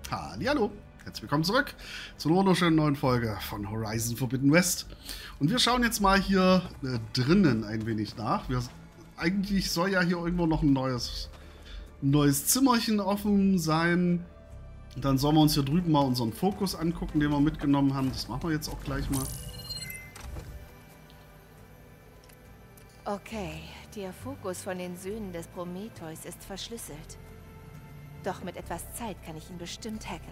Hallihallo, herzlich willkommen zurück zu einer wunderschönen neuen Folge von Horizon Forbidden West. Und wir schauen jetzt mal hier drinnen ein wenig nach. Eigentlich soll ja hier irgendwo noch ein neues Zimmerchen offen sein. Dann sollen wir uns hier drüben mal unseren Fokus angucken, den wir mitgenommen haben. Das machen wir jetzt auch gleich mal. Okay, der Fokus von den Söhnen des Prometheus ist verschlüsselt. Doch mit etwas Zeit kann ich ihn bestimmt hacken.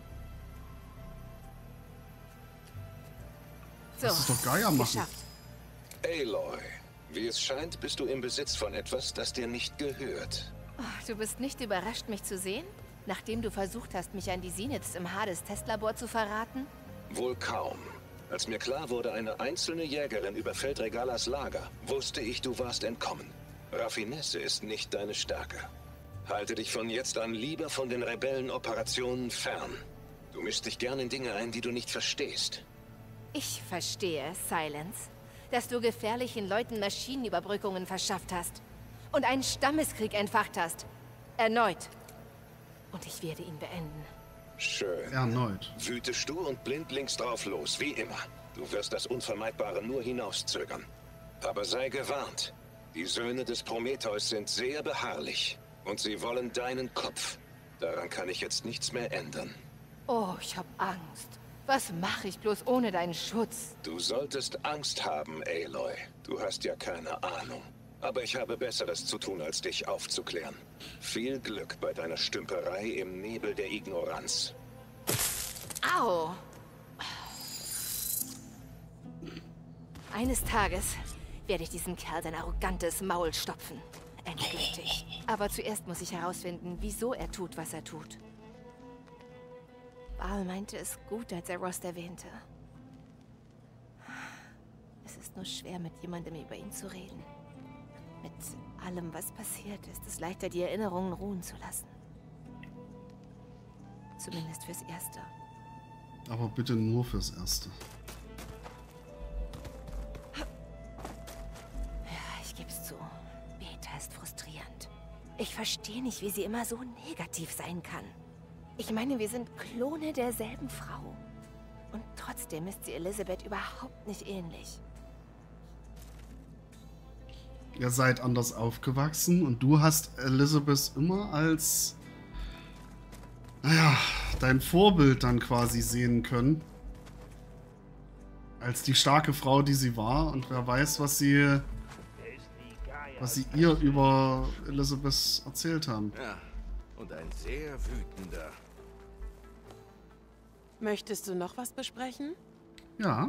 So, das ist doch Gaia machen. geschafft. Aloy, wie es scheint, bist du im Besitz von etwas, das dir nicht gehört. Oh, du bist nicht überrascht, mich zu sehen? Nachdem du versucht hast, mich an die Zeniths im Hades-Testlabor zu verraten? Wohl kaum. Als mir klar wurde, eine einzelne Jägerin überfällt Regalas Lager, wusste ich, du warst entkommen. Raffinesse ist nicht deine Stärke. Halte dich von jetzt an lieber von den Rebellenoperationen fern. Du mischst dich gern in Dinge ein, die du nicht verstehst. Ich verstehe, Silence, dass du gefährlichen Leuten Maschinenüberbrückungen verschafft hast und einen Stammeskrieg entfacht hast. Erneut. Und ich werde ihn beenden. Schön. Erneut. Wütest du und blindlings drauf los, wie immer. Du wirst das Unvermeidbare nur hinauszögern. Aber sei gewarnt. Die Söhne des Prometheus sind sehr beharrlich. Und sie wollen deinen Kopf. Daran kann ich jetzt nichts mehr ändern. Oh, ich hab Angst. Was mache ich bloß ohne deinen Schutz? Du solltest Angst haben, Aloy. Du hast ja keine Ahnung. Aber ich habe Besseres zu tun, als dich aufzuklären. Viel Glück bei deiner Stümperei im Nebel der Ignoranz. Au! Eines Tages werde ich diesem Kerl sein arrogantes Maul stopfen. Endgültig. Aber zuerst muss ich herausfinden, wieso er tut, was er tut. Baal meinte es gut, als er Rost erwähnte. Es ist nur schwer, mit jemandem über ihn zu reden. Mit allem, was passiert, ist es leichter, die Erinnerungen ruhen zu lassen. Zumindest fürs Erste. Aber bitte nur fürs Erste. Ja, ich geb's zu. Beta ist frustrierend. Ich verstehe nicht, wie sie immer so negativ sein kann. Ich meine, wir sind Klone derselben Frau. Und trotzdem ist sie Elisabeth überhaupt nicht ähnlich. Ihr seid anders aufgewachsen und du hast Elisabeth immer als, naja, dein Vorbild dann quasi sehen können. Als die starke Frau, die sie war. Und wer weiß, was sie ihr über Elisabeth erzählt haben. Ja, und ein sehr wütender. Möchtest du noch was besprechen? Ja.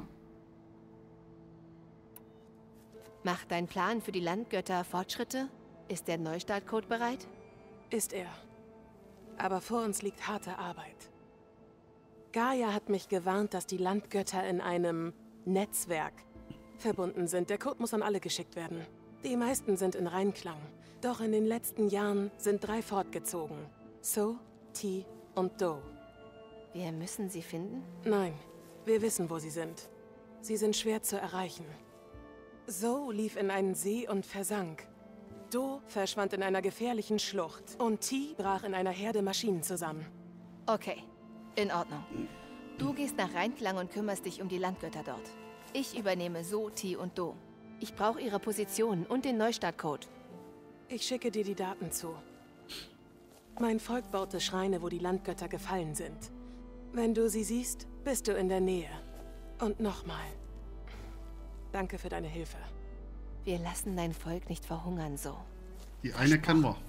Macht dein Plan für die Landgötter Fortschritte? Ist der Neustartcode bereit? Ist er. Aber vor uns liegt harte Arbeit. Gaia hat mich gewarnt, dass die Landgötter in einem Netzwerk verbunden sind. Der Code muss an alle geschickt werden. Die meisten sind in Reinklang. Doch in den letzten Jahren sind 3 fortgezogen. So, Ti und Do. Wir müssen sie finden? Nein, wir wissen, wo sie sind. Sie sind schwer zu erreichen. So lief in einen See und versank. Do verschwand in einer gefährlichen Schlucht. Und Ti brach in einer Herde Maschinen zusammen. Okay, in Ordnung. Du gehst nach Reinklang und kümmerst dich um die Landgötter dort. Ich übernehme So, Ti und Do. Ich brauche ihre Positionen und den Neustartcode. Ich schicke dir die Daten zu. Mein Volk baute Schreine, wo die Landgötter gefallen sind. Wenn du sie siehst, bist du in der Nähe. Und nochmal. Danke für deine Hilfe. Wir lassen dein Volk nicht verhungern, so. Die eine kennen wir.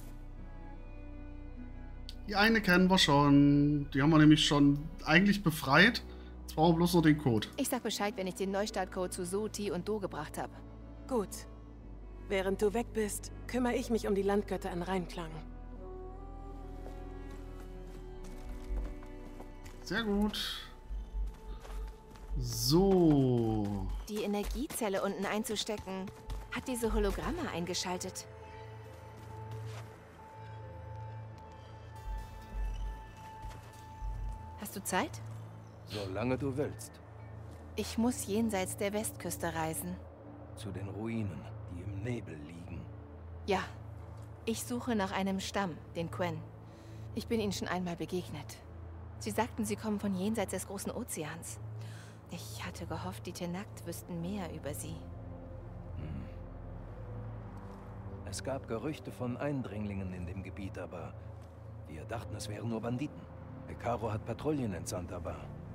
Die eine kennen wir schon. Die haben wir nämlich schon eigentlich befreit. Jetzt brauchen wir bloß noch den Code. Ich sag Bescheid, wenn ich den Neustartcode zu So, Ti und Do gebracht habe. Gut. Während du weg bist, kümmere ich mich um die Landgötter in Reinklang. Sehr gut. So. Die Energiezelle unten einzustecken, hat diese Hologramme eingeschaltet. Hast du Zeit? Solange du willst. Ich muss jenseits der Westküste reisen. Zu den Ruinen, die im Nebel liegen. Ja, ich suche nach einem Stamm, den Quen. Ich bin ihnen schon einmal begegnet. Sie sagten, sie kommen von jenseits des großen Ozeans. Ich hatte gehofft, die Tenakt wüssten mehr über sie. Es gab Gerüchte von Eindringlingen in dem Gebiet, aber wir dachten, es wären nur Banditen. Hekarro hat Patrouillen entsandt, aber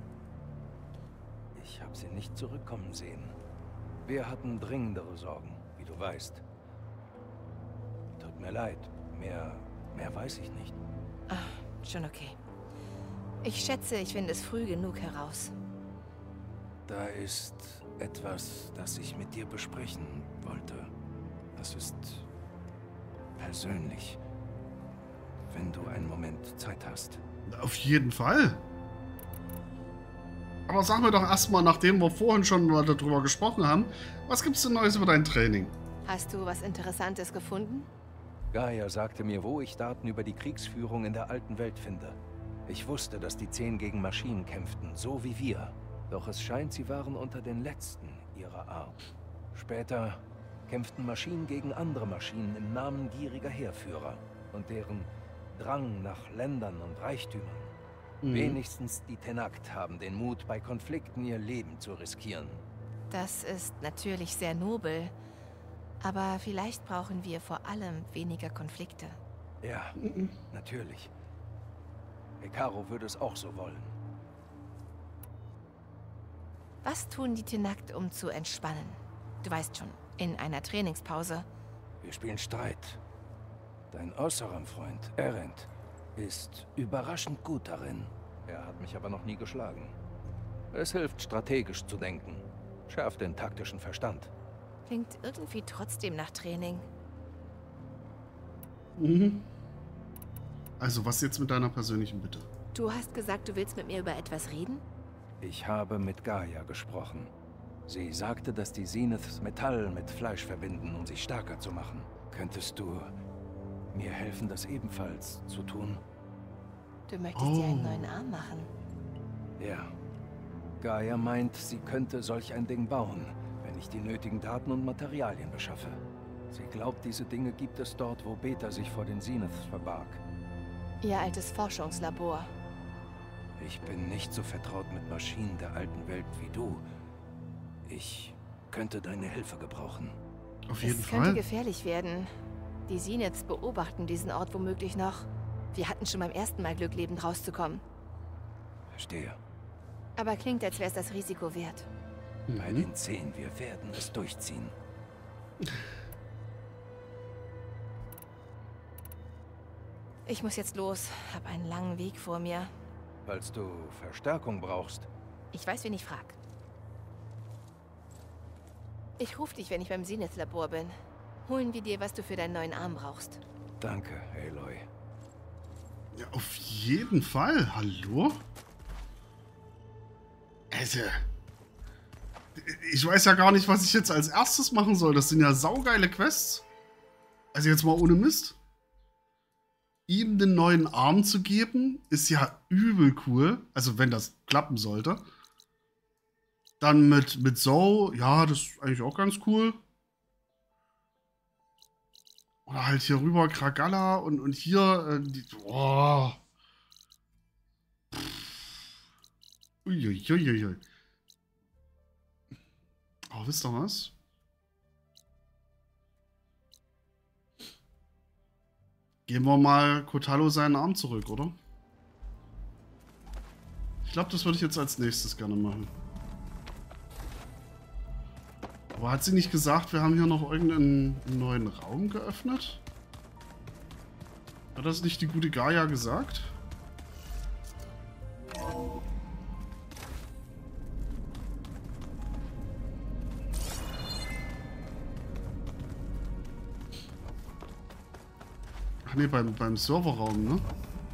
ich habe sie nicht zurückkommen sehen. Wir hatten dringendere Sorgen, wie du weißt. Tut mir leid, mehr weiß ich nicht. Ah, schon okay. Ich schätze, ich finde es früh genug heraus. Da ist etwas, das ich mit dir besprechen wollte. Das ist persönlich, wenn du einen Moment Zeit hast. Auf jeden Fall. Aber sag mir doch erstmal, nachdem wir vorhin schon mal darüber gesprochen haben, was gibt's denn Neues über dein Training? Hast du was Interessantes gefunden? Gaia sagte mir, wo ich Daten über die Kriegsführung in der alten Welt finde. Ich wusste, dass die 10 gegen Maschinen kämpften, so wie wir. Doch es scheint, sie waren unter den letzten ihrer Art. Später kämpften Maschinen gegen andere Maschinen im Namen gieriger Heerführer und deren Drang nach Ländern und Reichtümern. Wenigstens die Tenakt haben den Mut, bei Konflikten ihr Leben zu riskieren. Das ist natürlich sehr nobel. Aber vielleicht brauchen wir vor allem weniger Konflikte. Ja, natürlich. Hekarro würde es auch so wollen. Was tun die Tenakt, um zu entspannen? Du weißt schon, in einer Trainingspause. Wir spielen Streit. Dein Osseram-Freund, Erend, ist überraschend gut darin. Er hat mich aber noch nie geschlagen. Es hilft, strategisch zu denken. Schärft den taktischen Verstand. Klingt irgendwie trotzdem nach Training. Also, was jetzt mit deiner persönlichen Bitte? Du hast gesagt, du willst mit mir über etwas reden? Ich habe mit Gaia gesprochen. Sie sagte, dass die Zeniths Metall mit Fleisch verbinden, um sich stärker zu machen. Könntest du mir helfen, das ebenfalls zu tun? Du möchtest dir einen neuen Arm machen? Ja. Gaia meint, sie könnte solch ein Ding bauen, wenn ich die nötigen Daten und Materialien beschaffe. Sie glaubt, diese Dinge gibt es dort, wo Beta sich vor den Zeniths verbarg. Ihr altes Forschungslabor. Ich bin nicht so vertraut mit Maschinen der alten Welt wie du. Ich könnte deine Hilfe gebrauchen. Auf jeden Es Fall. könnte gefährlich werden. Die Zeniths beobachten diesen Ort womöglich noch. Wir hatten schon beim ersten Mal Glück, lebend rauszukommen. Verstehe. Aber klingt, als wäre es das Risiko wert. Bei den 10, wir werden es durchziehen. Ich muss jetzt los. Hab einen langen Weg vor mir. Falls du Verstärkung brauchst. Ich weiß, wen ich frag. Ich rufe dich, wenn ich beim Zenith-Labor bin. Holen wir dir, was du für deinen neuen Arm brauchst. Danke, Aloy. Ja, auf jeden Fall. Hallo? Also, ich weiß ja gar nicht, was ich jetzt als erstes machen soll. Das sind ja saugeile Quests. Also jetzt mal ohne Mist. Ihm den neuen Arm zu geben, ist ja übel cool. Also wenn das klappen sollte. Dann mit Zoe, ja, das ist eigentlich auch ganz cool. Oder halt hier rüber Kragalla und hier, oh. Uiuiuiui. Oh, wisst ihr was? Geben wir mal Kotalo seinen Arm zurück, oder? Ich glaube, das würde ich jetzt als nächstes gerne machen. Aber hat sie nicht gesagt, wir haben hier noch irgendeinen neuen Raum geöffnet? Hat das nicht die gute Gaia gesagt? Ach ne, beim Serverraum, ne?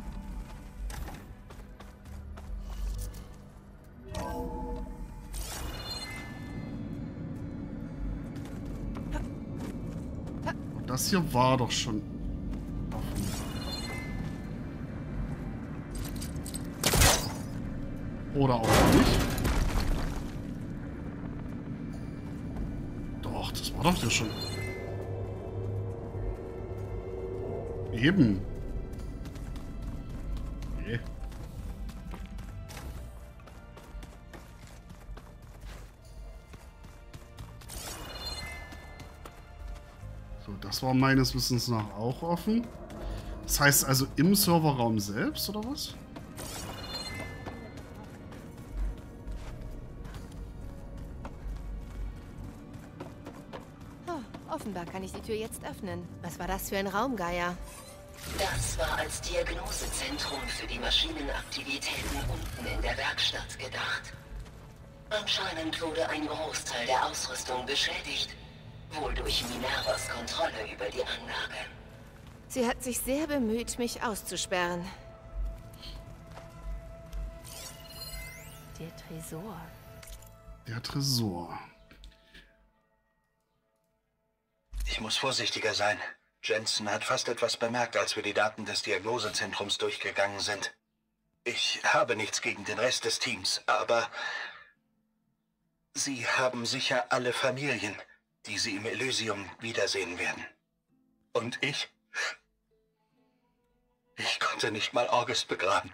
Das hier war doch schon offen. Oder auch nicht. Doch, das war doch hier schon. Eben. Nee. das war meines Wissens nach auch offen. Das heißt also im Serverraum selbst, oder was? Oh, offenbar kann ich die Tür jetzt öffnen. Was war das für ein Raum, Gaia? Das war als Diagnosezentrum für die Maschinenaktivitäten unten in der Werkstatt gedacht. Anscheinend wurde ein Großteil der Ausrüstung beschädigt, wohl durch Minervas Kontrolle über die Anlage. Sie hat sich sehr bemüht, mich auszusperren. Der Tresor. Der Tresor. Ich muss vorsichtiger sein. Jensen hat fast etwas bemerkt, als wir die Daten des Diagnosezentrums durchgegangen sind. Ich habe nichts gegen den Rest des Teams, aber Sie haben sicher alle Familien, die Sie im Elysium wiedersehen werden. Und ich konnte nicht mal August begraben.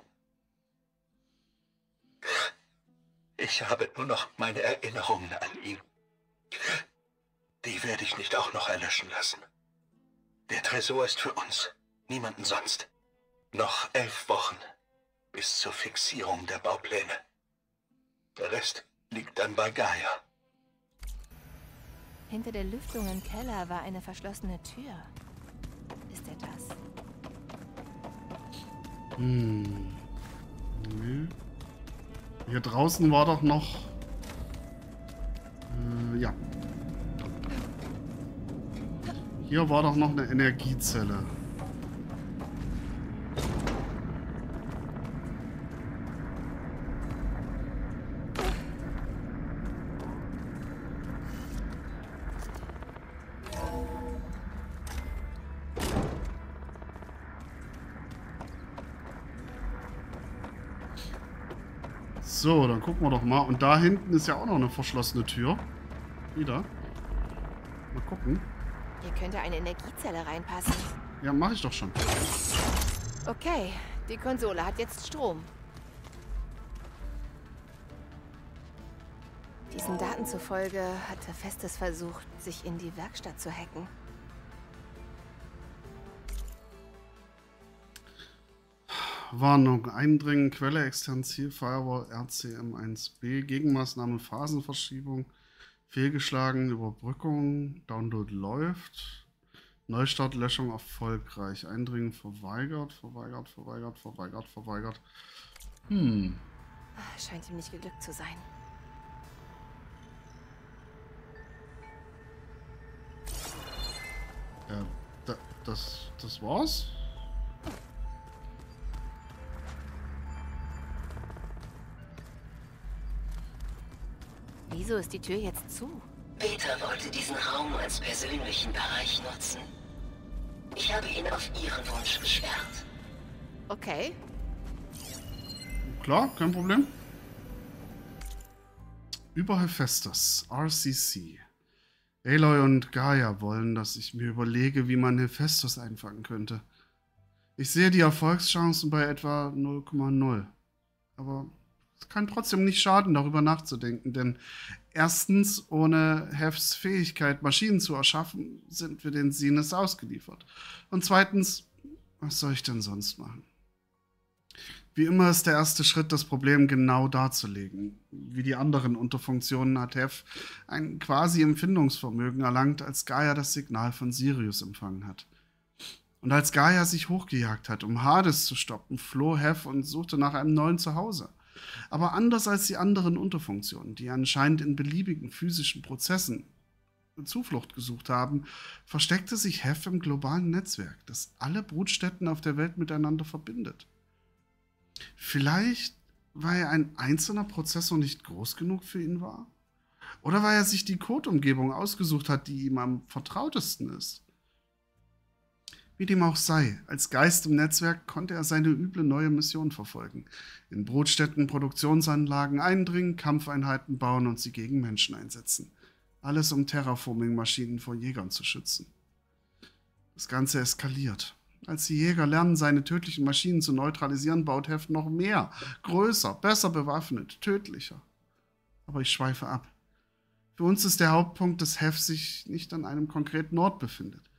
Ich habe nur noch meine Erinnerungen an ihn. Die werde ich nicht auch noch erlöschen lassen. Der Tresor ist für uns, niemanden sonst. Noch 11 Wochen bis zur Fixierung der Baupläne. Der Rest liegt dann bei Gaia. Hinter der Lüftung im Keller war eine verschlossene Tür. Ist er das? Nee. Hier draußen war doch noch... ja. Hier war doch noch eine Energiezelle. So, dann gucken wir doch mal. Und da hinten ist ja auch noch eine verschlossene Tür. Wieder. Mal gucken. Hier könnte eine Energiezelle reinpassen. Ja, mache ich doch schon. Okay, die Konsole hat jetzt Strom. Diesen Daten zufolge hatte Festes versucht, sich in die Werkstatt zu hacken. Warnung. Eindringen, Quelle, extern Ziel, Firewall, RCM1B, Gegenmaßnahme, Phasenverschiebung, fehlgeschlagen, Überbrückung, Download läuft, Neustart, Löschung erfolgreich, Eindringen verweigert, verweigert. Scheint ihm nicht geglückt zu sein. Das war's? Wieso ist die Tür jetzt zu? Peter wollte diesen Raum als persönlichen Bereich nutzen. Ich habe ihn auf Ihren Wunsch gesperrt. Okay. Klar, kein Problem. Über Hephaestus, RCC. Aloy und Gaia wollen, dass ich mir überlege, wie man Hephaestus einfangen könnte. Ich sehe die Erfolgschancen bei etwa 0,0. Aber es kann trotzdem nicht schaden, darüber nachzudenken, denn erstens, ohne Hefs Fähigkeit, Maschinen zu erschaffen, sind wir den Sinnes ausgeliefert. Und zweitens, was soll ich denn sonst machen? Wie immer ist der erste Schritt, das Problem genau darzulegen. Wie die anderen Unterfunktionen hat Hef ein quasi Empfindungsvermögen erlangt, als Gaia das Signal von Sirius empfangen hat. Und als Gaia sich hochgejagt hat, um Hades zu stoppen, floh Hef und suchte nach einem neuen Zuhause. Aber anders als die anderen Unterfunktionen, die anscheinend in beliebigen physischen Prozessen Zuflucht gesucht haben, versteckte sich Hef im globalen Netzwerk, das alle Brutstätten auf der Welt miteinander verbindet. Vielleicht, weil ein einzelner Prozessor nicht groß genug für ihn war? Oder weil er sich die Code-Umgebung ausgesucht hat, die ihm am vertrautesten ist? Wie dem auch sei, als Geist im Netzwerk konnte er seine üble neue Mission verfolgen. In Brutstätten, Produktionsanlagen eindringen, Kampfeinheiten bauen und sie gegen Menschen einsetzen. Alles, um Terraforming-Maschinen vor Jägern zu schützen. Das Ganze eskaliert. Als die Jäger lernen, seine tödlichen Maschinen zu neutralisieren, baut Hef noch mehr, größer, besser bewaffnet, tödlicher. Aber ich schweife ab. Für uns ist der Hauptpunkt, dass Hef sich nicht an einem konkreten Ort befindet.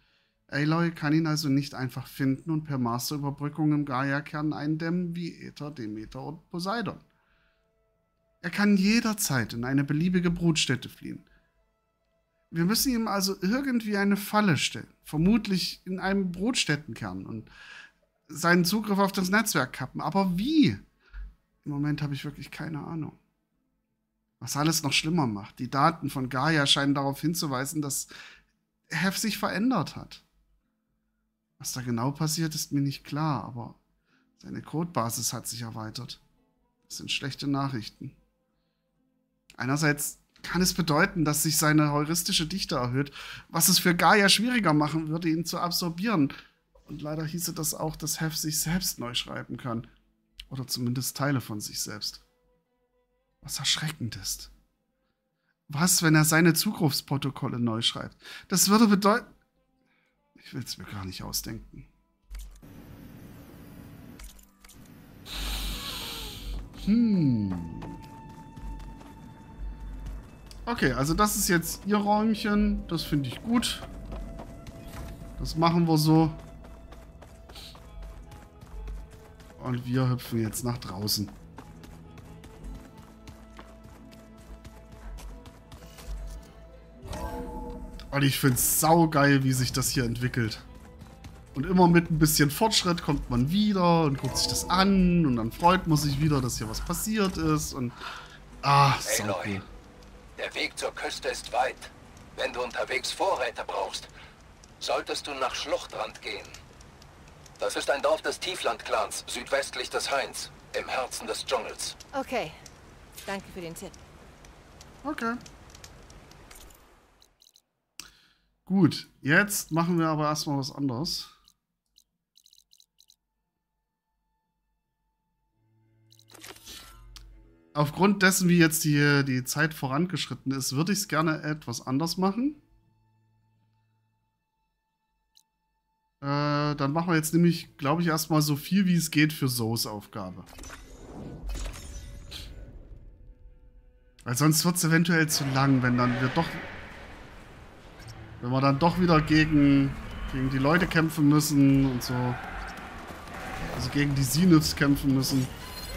Aloy kann ihn also nicht einfach finden und per Masterüberbrückung im Gaia-Kern eindämmen wie Aether, Demeter und Poseidon. Er kann jederzeit in eine beliebige Brutstätte fliehen. Wir müssen ihm also irgendwie eine Falle stellen, vermutlich in einem Brutstättenkern und seinen Zugriff auf das Netzwerk kappen. Aber wie? Im Moment habe ich wirklich keine Ahnung. Was alles noch schlimmer macht. Die Daten von Gaia scheinen darauf hinzuweisen, dass Hef sich verändert hat. Was da genau passiert, ist mir nicht klar, aber seine Codebasis hat sich erweitert. Das sind schlechte Nachrichten. Einerseits kann es bedeuten, dass sich seine heuristische Dichte erhöht, was es für Gaia schwieriger machen würde, ihn zu absorbieren. Und leider hieße das auch, dass Hef sich selbst neu schreiben kann. Oder zumindest Teile von sich selbst. Was erschreckend ist. Was, wenn er seine Zugriffsprotokolle neu schreibt? Das würde bedeuten... Ich will es mir gar nicht ausdenken. Okay, also das ist jetzt ihr Räumchen. Das finde ich gut. Das machen wir so. Und wir hüpfen jetzt nach draußen. Und ich finde es saugeil, wie sich das hier entwickelt. Und immer mit ein bisschen Fortschritt kommt man wieder und guckt sich das an. Und dann freut man sich wieder, dass hier was passiert ist. Und Aloy, der Weg zur Küste ist weit. Wenn du unterwegs Vorräte brauchst, solltest du nach Schluchtrand gehen. Das ist ein Dorf des Tiefland-Clans, südwestlich des Hains, im Herzen des Dschungels. Okay. Danke für den Tipp. Okay. Gut, jetzt machen wir aber erstmal was anderes. Aufgrund dessen, wie jetzt die Zeit vorangeschritten ist, würde ich es gerne etwas anders machen. Dann machen wir jetzt nämlich, glaube ich, erstmal so viel wie es geht für Zoes Aufgabe. Weil sonst wird es eventuell zu lang, wenn wir dann doch wieder gegen die Leute kämpfen müssen und so. Also gegen die Zeniths kämpfen müssen.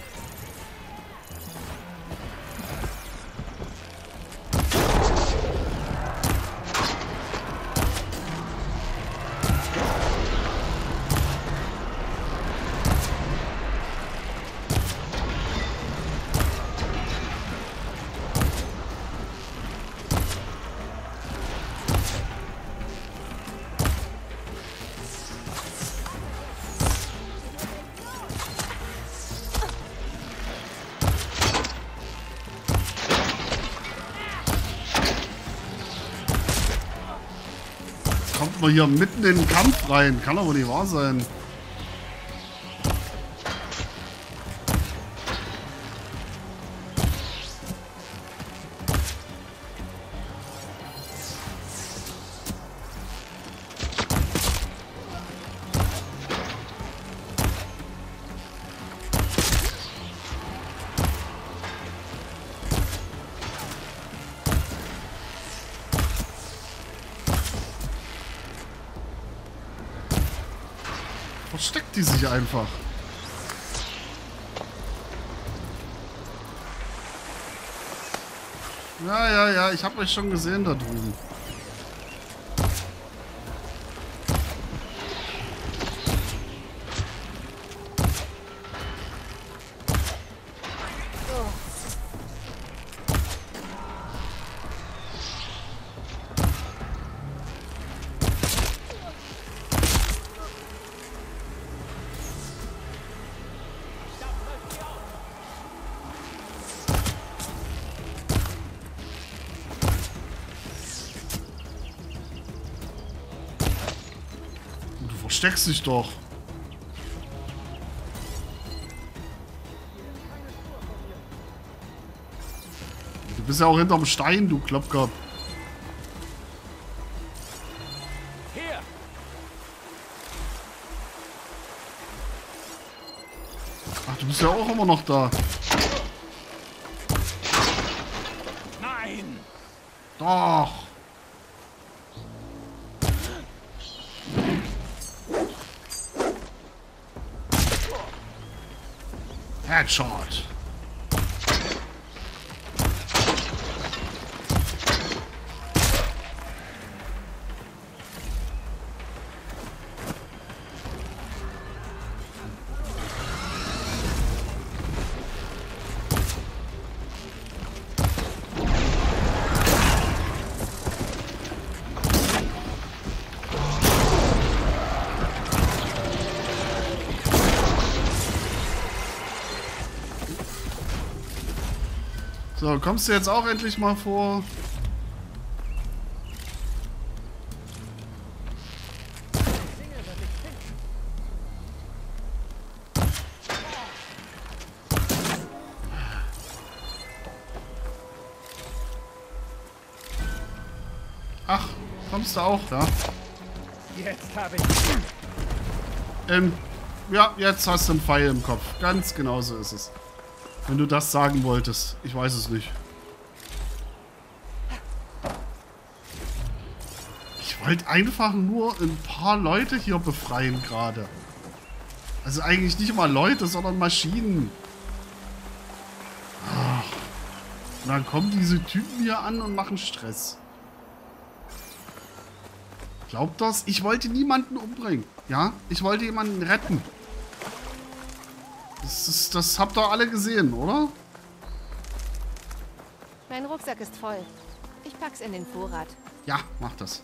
Kommt man hier mitten in den Kampf rein. Kann aber nicht wahr sein. Versteckt die sich einfach. Ja, ich habe euch schon gesehen da drüben. Versteckst dich doch. Du bist ja auch hinterm Stein, du Klopkopf. Hier! Ach, du bist ja auch immer noch da. Nein! Doch. Headshot. So, kommst du jetzt auch endlich mal vor? Ach, kommst du auch, ja? Jetzt habe ich... Ja, jetzt hast du einen Pfeil im Kopf. Ganz genau so ist es. Wenn du das sagen wolltest. Ich weiß es nicht. Ich wollte einfach nur ein paar Leute hier befreien gerade. Also eigentlich nicht mal Leute, sondern Maschinen. Ach. Und dann kommen diese Typen hier an und machen Stress. Glaubt das? Ich wollte niemanden umbringen. Ja? Ich wollte jemanden retten. Das habt ihr alle gesehen, oder? Mein Rucksack ist voll. Ich pack's in den Vorrat. Ja, mach das.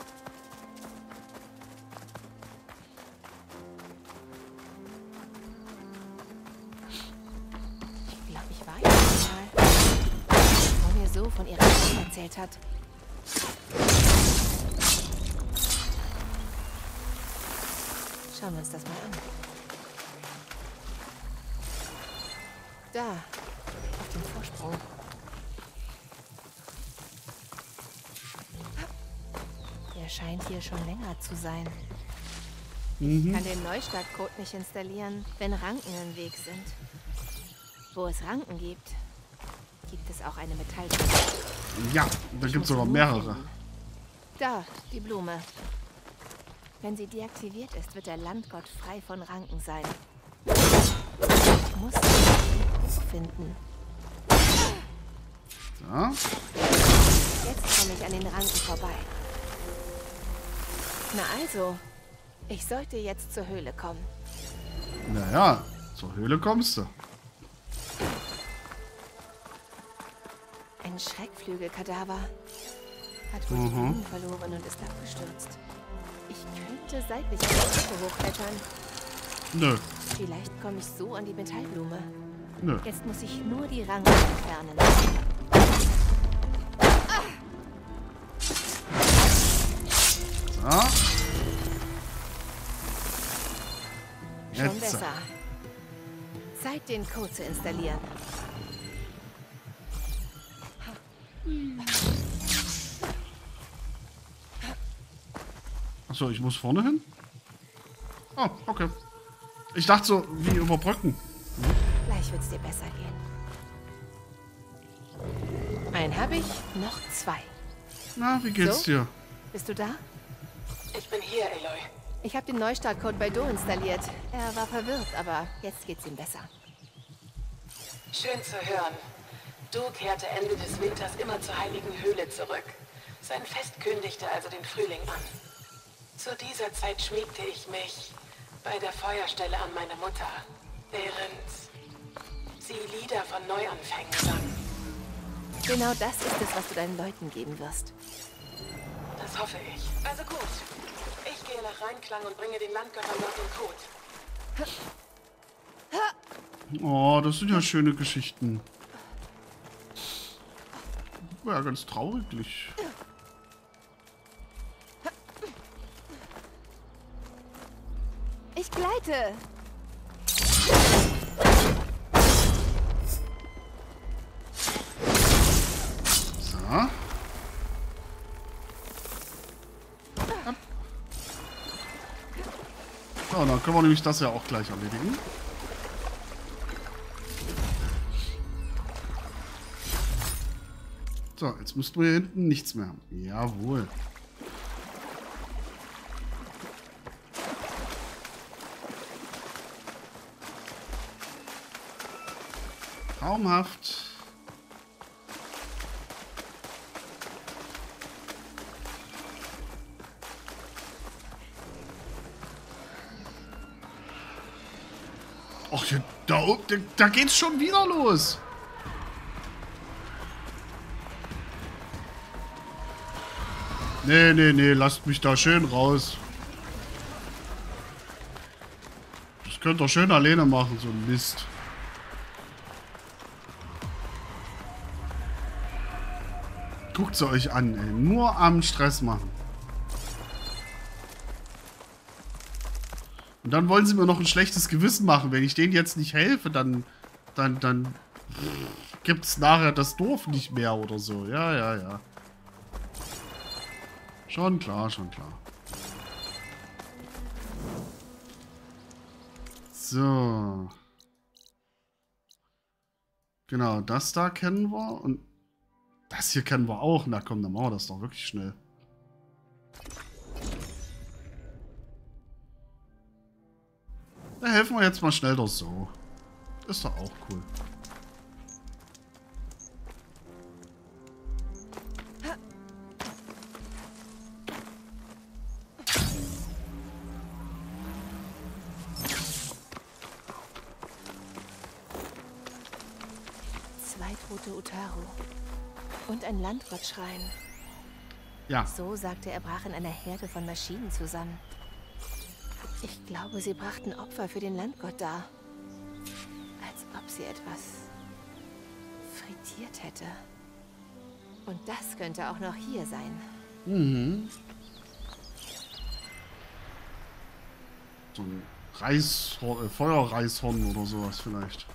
Ich glaube, ich war hier mal. Wo mir so von ihrer Frau erzählt hat. Schauen wir uns das mal an. Da, auf dem Vorsprung. Der scheint hier schon länger zu sein. Ich kann den Neustartcode nicht installieren, wenn Ranken im Weg sind. Wo es Ranken gibt, gibt es auch eine Metalltür. Ja, da gibt es sogar mehrere. Da, die Blume. Wenn sie deaktiviert ist, wird der Landgott frei von Ranken sein. Ich muss sie finden. So. Jetzt komme ich an den Ranken vorbei. Na also, ich sollte jetzt zur Höhle kommen. Naja, zur Höhle kommst du. Ein Schreckflügelkadaver. Hat wohl die Blumen verloren und ist abgestürzt. Ich könnte seitlich auf die Treppe hochklettern. Nö. Vielleicht komme ich so an die Metallblume. Nö. Jetzt muss ich nur die Ranken entfernen. So. Schon Jetzt. besser. Zeit, den Code zu installieren. Achso, ich muss vorne hin? Oh, okay. Ich dachte so, wie überbrücken. Gleich wird's dir besser gehen. Einen habe ich, noch zwei. Na, wie geht's So? dir? Bist du da? Ich bin hier, Aloy. Ich habe den Neustartcode bei Do installiert. Er war verwirrt, aber jetzt geht's ihm besser. Schön zu hören. Du kehrte Ende des Winters immer zur heiligen Höhle zurück. Sein Fest kündigte also den Frühling an. Zu dieser Zeit schmiegte ich mich bei der Feuerstelle an meine Mutter, während sie Lieder von Neuanfängen sang. Genau das ist es, was du deinen Leuten geben wirst. Das hoffe ich. Also gut. Ich gehe nach Reinklang und bringe den Landgöttern noch den Code. Oh, das sind ja schöne Geschichten. Ja, ganz trauriglich. Ich gleite. So. So, dann können wir nämlich das ja auch gleich erledigen. So, jetzt müssten wir hier hinten nichts mehr haben. Jawohl. Traumhaft. Ach, da geht's schon wieder los. Nee, lasst mich da schön raus. Das könnt ihr schön alleine machen, so ein Mist. Guckt sie euch an, ey. Nur am Stress machen. Und dann wollen sie mir noch ein schlechtes Gewissen machen. Wenn ich denen jetzt nicht helfe, dann gibt's nachher das Dorf nicht mehr oder so. Ja. Schon klar. So. Genau, das da kennen wir. Und das hier kennen wir auch. Na komm, dann machen wir das doch wirklich schnell. Da helfen wir jetzt mal schnell doch so. Ist doch auch cool. Zweitote Utaru. Und ein Landgottschrein. Ja. So sagte er, brach in einer Herde von Maschinen zusammen. Ich glaube, sie brachten Opfer für den Landgott dar. Als ob sie etwas frittiert hätte. Und das könnte auch noch hier sein. Mhm. So ein Feuerreishorn oder sowas vielleicht.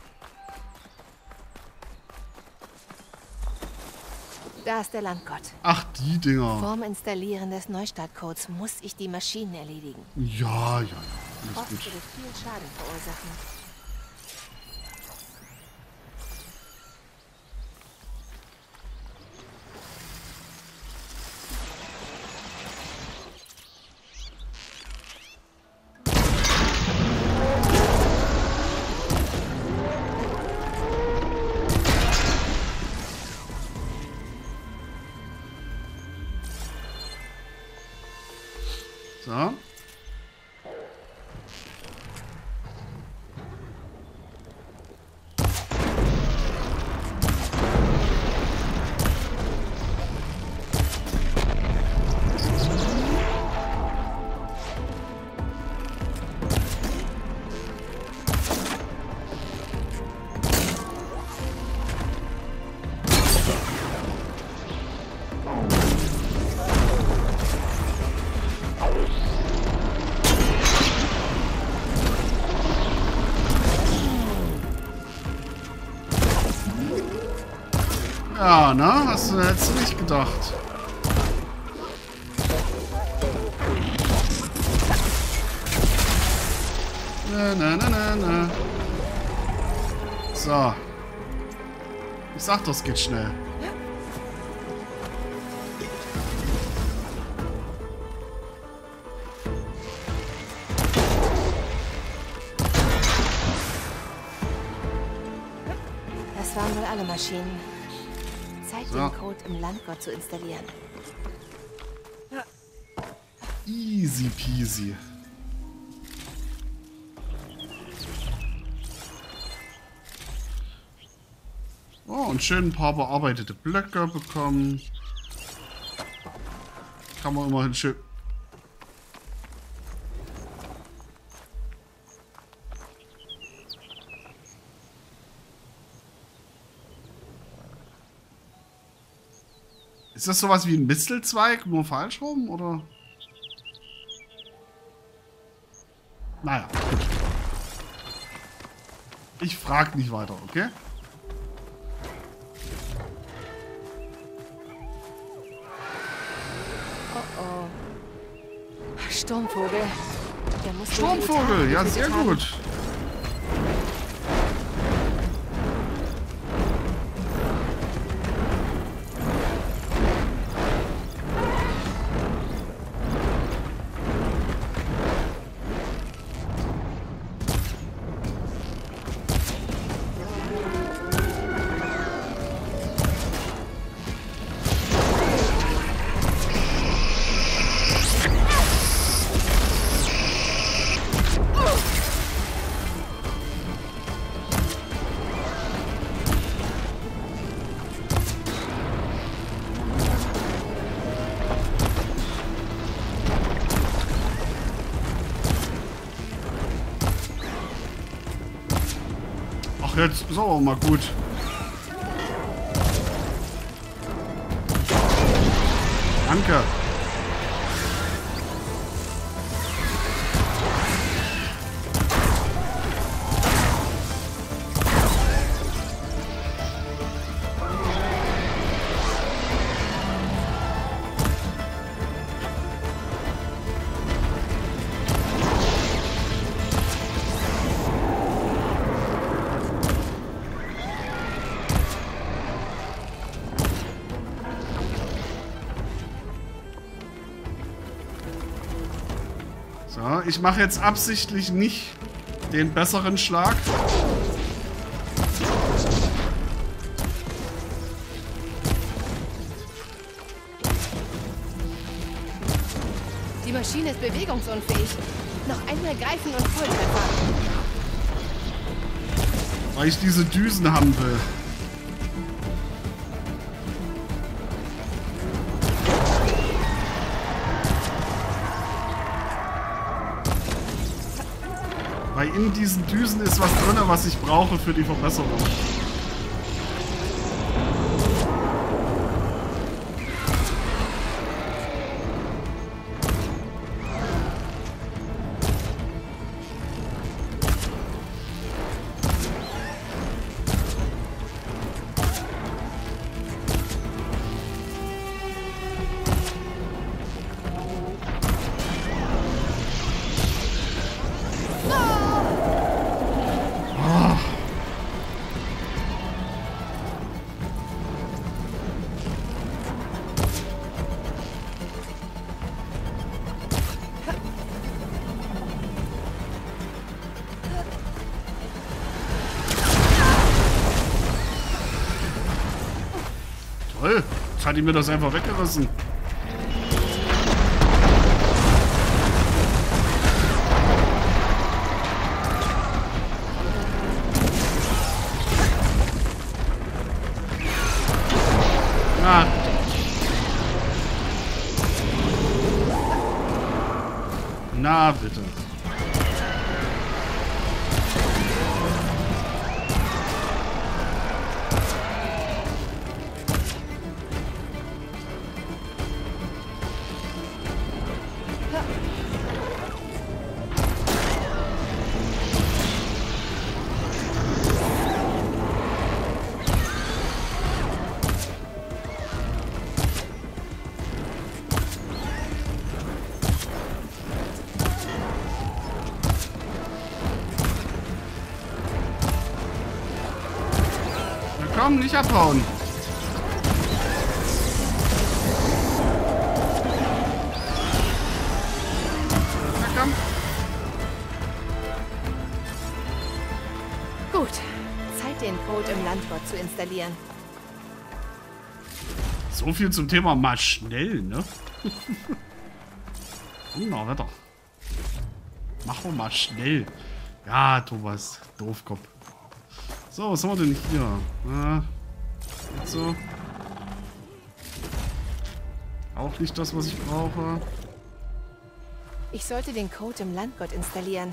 Da ist der Landgott. Ach, die Dinger. Vorm Installieren des Neustartcodes muss ich die Maschinen erledigen. Ja. Alles Oft gut. würde viel Schaden verursachen. So. Ja, ne? Hättest du nicht gedacht. Na. So. Ich sag, das geht schnell. Das waren wohl alle Maschinen. Zeit, So. den Code im Landgott zu installieren. Easy peasy. Oh, und schön ein paar bearbeitete Blöcke bekommen. Kann man immerhin schön... Ist das sowas wie ein Mistelzweig, nur falsch rum, oder? Naja, gut. Ich frag nicht weiter, okay? Sturmvogel. Der muss Sturmvogel, ja, sehr gut. Jetzt ist aber mal gut. Danke. So, ich mache jetzt absichtlich nicht den besseren Schlag. Die Maschine ist bewegungsunfähig. Noch einmal greifen und Volltreffer. Weil ich diese Düsen haben will. Weil in diesen Düsen ist was drin, was ich brauche für die Verbesserung. Toll, jetzt hat die mir das einfach weggerissen. Ah. Na bitte. Komm, nicht abhauen. Na komm. Gut, Zeit, den Code im Landbot zu installieren. So viel zum Thema mal schnell, ne? Na, Wetter. Machen wir mal schnell. Ja, Thomas, Doofkopf. So, was haben wir denn hier? Jetzt so. Auch nicht das, was ich brauche. Ich sollte den Code im Landgott installieren.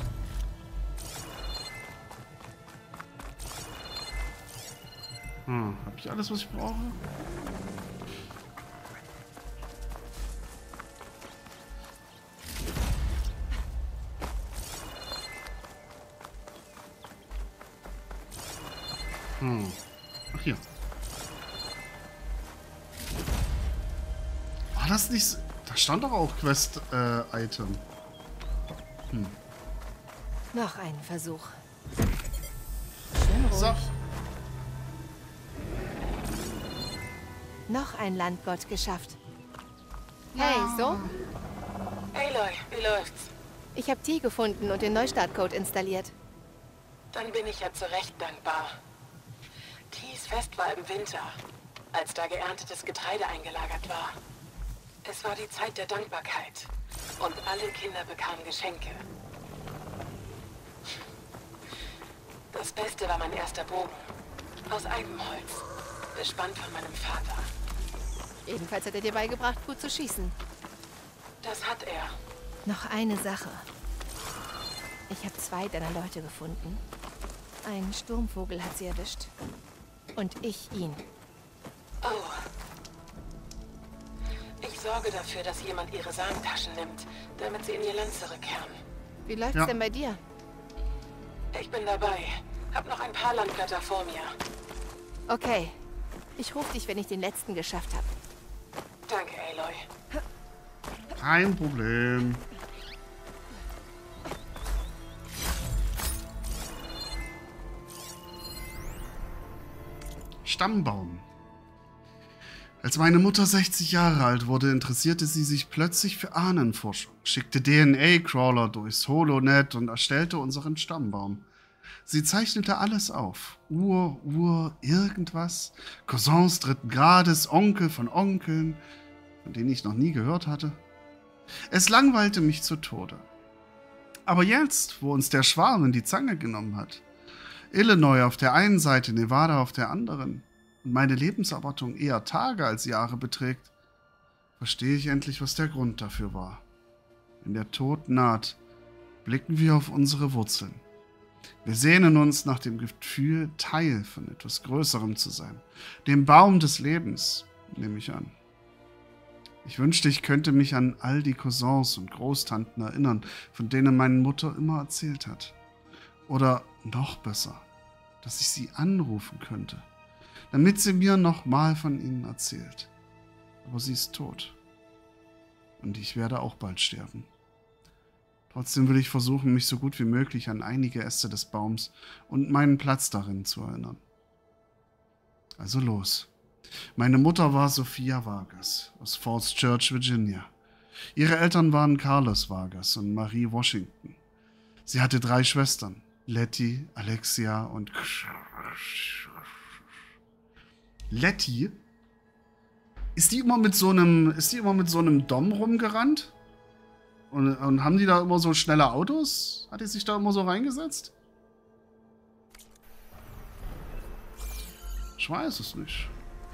Habe ich alles, was ich brauche? Ach, hier. War das nicht so? Da stand doch auch Quest-Item. Noch ein Versuch. Schön ruhig. So. Noch ein Landgott geschafft. Hey, so? Aloy, wie läuft's? Ich habe T gefunden und den Neustartcode installiert. Dann bin ich ja zu Recht dankbar. Ts Fest war im Winter, als da geerntetes Getreide eingelagert war. Es war die Zeit der Dankbarkeit und alle Kinder bekamen Geschenke. Das Beste war mein erster Bogen, aus Eibenholz, bespannt von meinem Vater. Jedenfalls hat er dir beigebracht, gut zu schießen. Das hat er. Noch eine Sache. Ich habe 2 deiner Leute gefunden. Ein Sturmvogel hat sie erwischt. Und ich ihn. Oh. Ich sorge dafür, dass jemand ihre Samentaschen nimmt, damit sie in ihr Land zurückkehren. Wie läuft's denn bei dir? Ich bin dabei. Hab noch ein paar Landgötter vor mir. Okay. Ich rufe dich, wenn ich den letzten geschafft habe. Danke, Aloy. Kein Problem. Stammbaum. Als meine Mutter 60 Jahre alt wurde, interessierte sie sich plötzlich für Ahnenforschung, schickte DNA-Crawler durchs Holonet und erstellte unseren Stammbaum. Sie zeichnete alles auf. Irgendwas. Cousins dritten Grades, Onkel von Onkeln, von denen ich noch nie gehört hatte. Es langweilte mich zu Tode. Aber jetzt, wo uns der Schwarm in die Zange genommen hat, Illinois auf der einen Seite, Nevada auf der anderen, und meine Lebenserwartung eher Tage als Jahre beträgt, verstehe ich endlich, was der Grund dafür war. Wenn der Tod naht, blicken wir auf unsere Wurzeln. Wir sehnen uns nach dem Gefühl, Teil von etwas Größerem zu sein. Dem Baum des Lebens, nehme ich an. Ich wünschte, ich könnte mich an all die Cousins und Großtanten erinnern, von denen meine Mutter immer erzählt hat. Oder noch besser, dass ich sie anrufen könnte, damit sie mir nochmal von ihnen erzählt. Aber sie ist tot. Und ich werde auch bald sterben. Trotzdem will ich versuchen, mich so gut wie möglich an einige Äste des Baums und meinen Platz darin zu erinnern. Also los. Meine Mutter war Sophia Vargas aus Falls Church, Virginia. Ihre Eltern waren Carlos Vargas und Marie Washington. Sie hatte 3 Schwestern, Letty, Alexia und... Letty? Ist die immer mit so einem Dom rumgerannt? Und haben die da immer so schnelle Autos? Hat die sich da immer so reingesetzt? Ich weiß es nicht.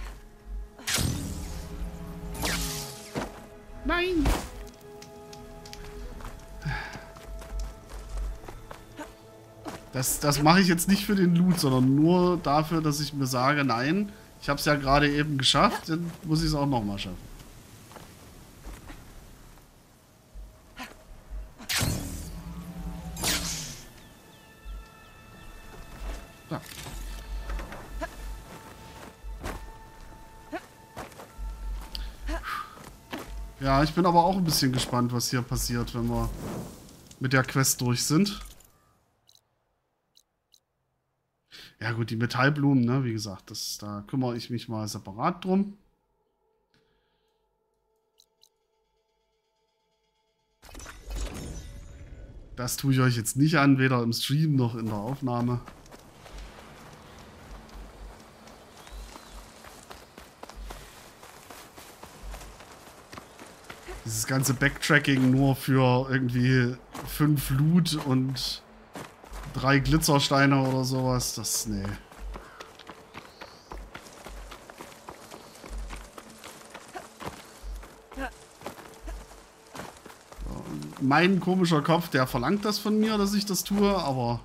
Nein! Das mache ich jetzt nicht für den Loot, sondern nur dafür, dass ich mir sage, nein, ich habe es ja gerade eben geschafft, dann muss ich es auch nochmal schaffen. Da. Ja, ich bin aber auch ein bisschen gespannt, was hier passiert, wenn wir mit der Quest durch sind. Ja gut, die Metallblumen, ne, wie gesagt, da kümmere ich mich mal separat drum. Das tue ich euch jetzt nicht an, weder im Stream noch in der Aufnahme. Dieses ganze Backtracking nur für irgendwie 5 Loot und 3 Glitzersteine oder sowas, das, nee. Mein komischer Kopf, der verlangt das von mir, dass ich das tue, aber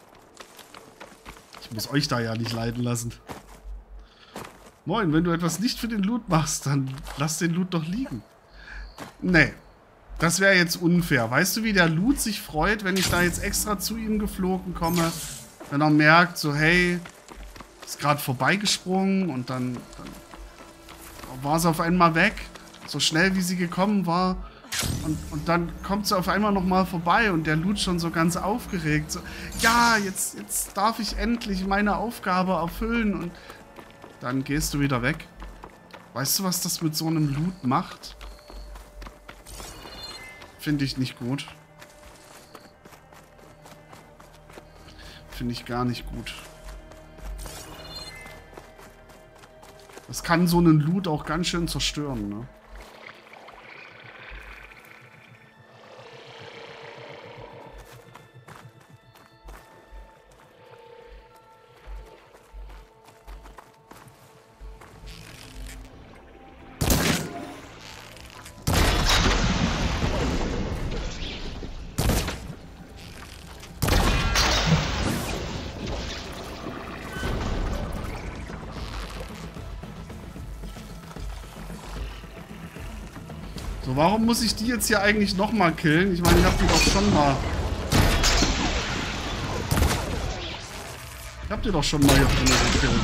ich muss euch da ja nicht leiden lassen. Moin, wenn du etwas nicht für den Loot machst, dann lass den Loot doch liegen. Nee, das wäre jetzt unfair. Weißt du, wie der Loot sich freut, wenn ich da jetzt extra zu ihm geflogen komme? Wenn er merkt, so hey, ist gerade vorbeigesprungen und dann war sie auf einmal weg. So schnell, wie sie gekommen war. Und dann kommt sie auf einmal nochmal vorbei und der Loot schon so ganz aufgeregt. So, ja, jetzt darf ich endlich meine Aufgabe erfüllen. Und dann gehst du wieder weg. Weißt du, was das mit so einem Loot macht? Finde ich nicht gut. Finde ich gar nicht gut. Das kann so einen Loot auch ganz schön zerstören, ne? So, warum muss ich die jetzt hier eigentlich nochmal killen? Ich meine, ich hab die doch schon mal... Ich hab die doch schon mal hier drin gekillt.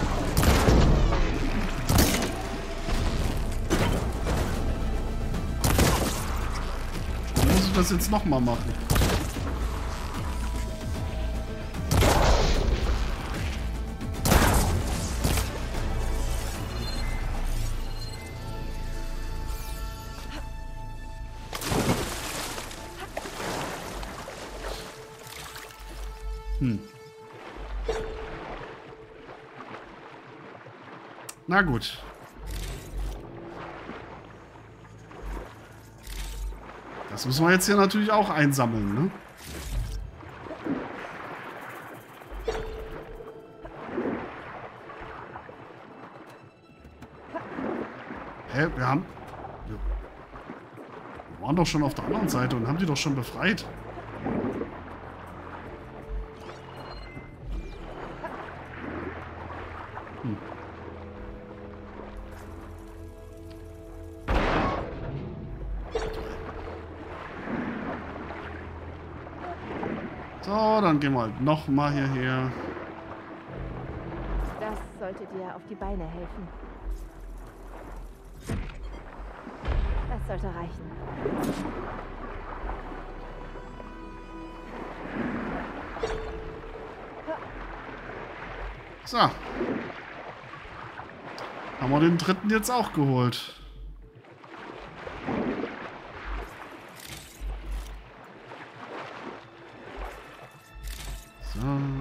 Warum muss ich das jetzt nochmal machen? Na gut. Das müssen wir jetzt hier natürlich auch einsammeln, ne? Hä? Wir waren doch schon auf der anderen Seite und haben die doch schon befreit. So, dann gehen wir halt nochmal hierher. Das sollte dir auf die Beine helfen. Das sollte reichen. So. Haben wir den dritten jetzt auch geholt. So.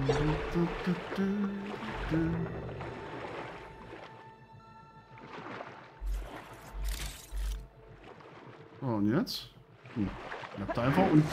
So, und jetzt? Bleibt einfach unten.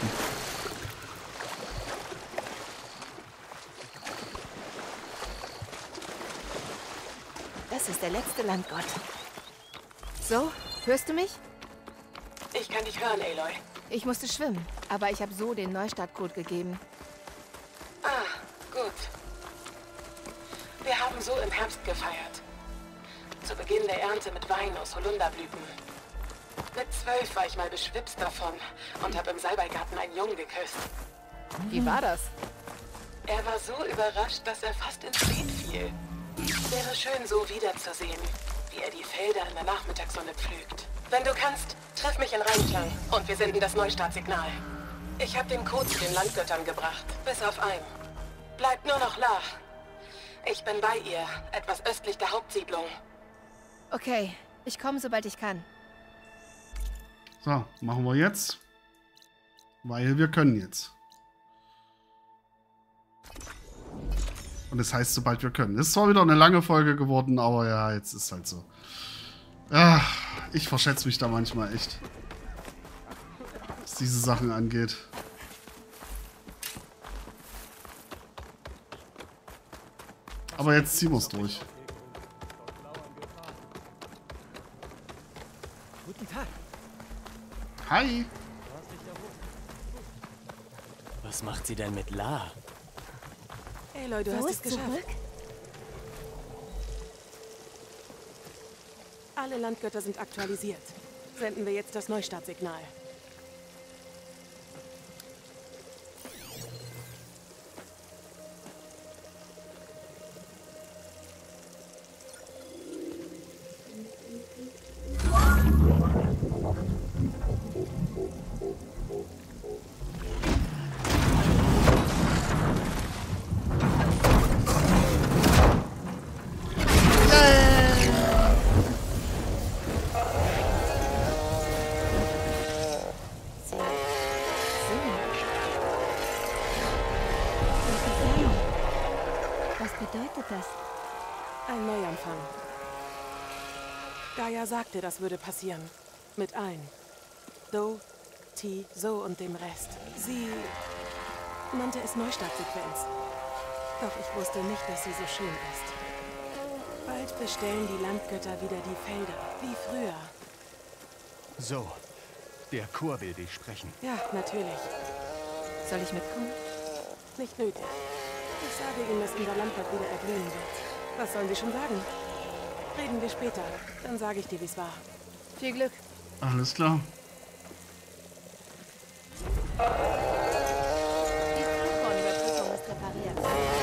Das ist der letzte Landgott. So, hörst du mich? Ich kann dich hören, Aloy. Ich musste schwimmen, aber ich habe so den Neustartcode gegeben. Ah, gut. Wir haben so im Herbst gefeiert. Zu Beginn der Ernte mit Wein aus Holunderblüten. Mit 12 war ich mal beschwipst davon und habe im Salbeigarten einen Jungen geküsst. Wie war das? Er war so überrascht, dass er fast ins Beet fiel. Wäre schön, so wiederzusehen, wie er die Felder in der Nachmittagssonne pflügt. Wenn du kannst, treff mich in Reinklang und wir senden das Neustartsignal. Ich habe den Code zu den Landgöttern gebracht, bis auf einen. Bleibt nur noch La. Ich bin bei ihr, etwas östlich der Hauptsiedlung. Okay, ich komme, sobald ich kann. So, machen wir jetzt. Weil wir können jetzt. Und es heißt, sobald wir können. Ist zwar wieder eine lange Folge geworden, aber ja, jetzt ist halt so. Ach, ich verschätze mich da manchmal echt. Was diese Sachen angeht. Aber jetzt ziehen wir es durch. Guten Tag. Hi. Was macht sie denn mit La? Aloy, du Wo hast es ist geschafft. zurück? Alle Landgötter sind aktualisiert. Senden wir jetzt das Neustartsignal. Was bedeutet das? Ein Neuanfang. Gaia sagte, das würde passieren. Mit allen. Do, Ti, So und dem Rest. Sie nannte es Neustartsequenz. Doch ich wusste nicht, dass sie so schön ist. Bald bestellen die Landgötter wieder die Felder, wie früher. So, der Chor will dich sprechen. Ja, natürlich. Soll ich mitkommen? Nicht nötig. Ich sage ihnen, dass unser Land bald wieder erblühen wird. Was sollen sie schon sagen? Reden wir später. Dann sage ich dir, wie es war. Viel Glück. Alles klar. Die Flughornüberbrückung ist repariert.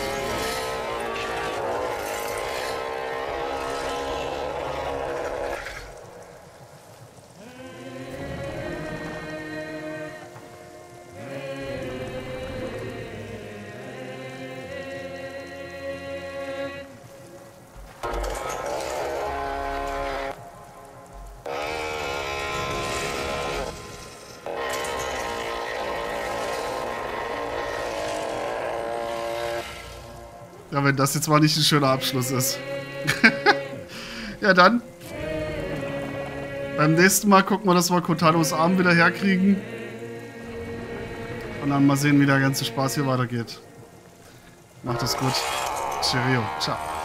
Ja, wenn das jetzt mal nicht ein schöner Abschluss ist. Ja, dann. Beim nächsten Mal gucken wir, dass wir Kotanos Arm wieder herkriegen. Und dann mal sehen, wie der ganze Spaß hier weitergeht. Macht es gut. Cheerio. Ciao.